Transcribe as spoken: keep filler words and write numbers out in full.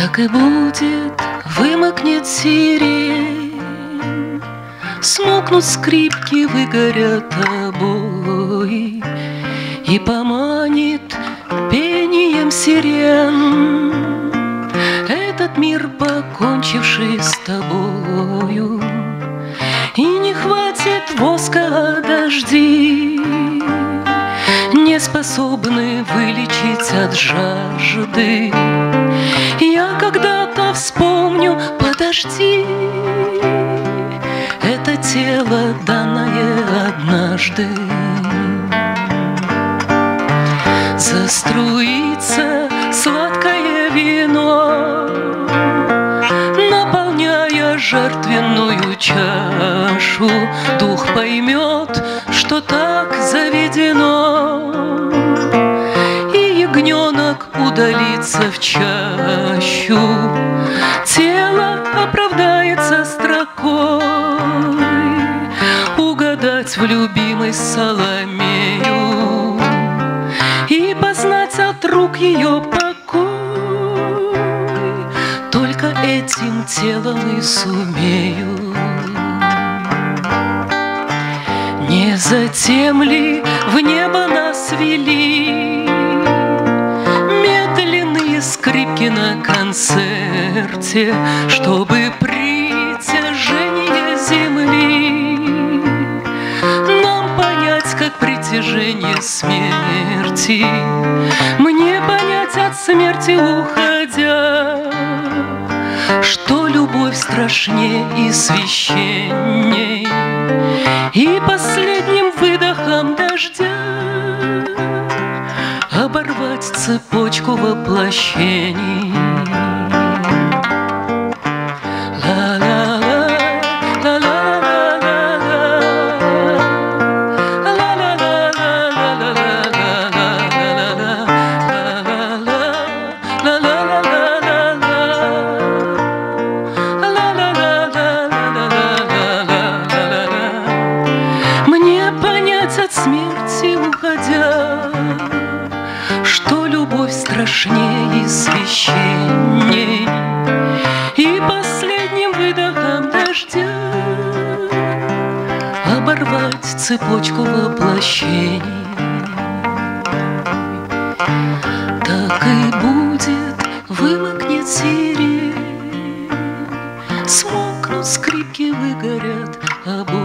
Так и будет, вымокнет сирень, смолкнут скрипки, выгорят обои, и поманит пением сирен этот мир, покончивший с тобою. И не хватит воска, дожди не способны вылечить от жажды. Я когда-то вспомню, подожди, это тело, данное однажды. Заструится сладкое вино, наполняя жертвенную чашу. Дух поймет, что так заведено, и ягненок удалится в чащу. Тело оправдается строкой, угадать в любимой Соломею и познать от рук ее покой. Только этим телом и сумею. Не затем ли в небо нас вели медленные скрипки на концерте, чтобы притяжение земли нам понять, как притяжение смерти? Мне понять от смерти уходя, что любовь страшнее и священней, и последним выдохом дождя оборвать цепочку воплощений. От смерти уходя, что любовь страшнее и священней, и последним выдохом дождя оборвать цепочку воплощений. Так и будет, вымокнет сирень, смолкнут скрипки, выгорят обои,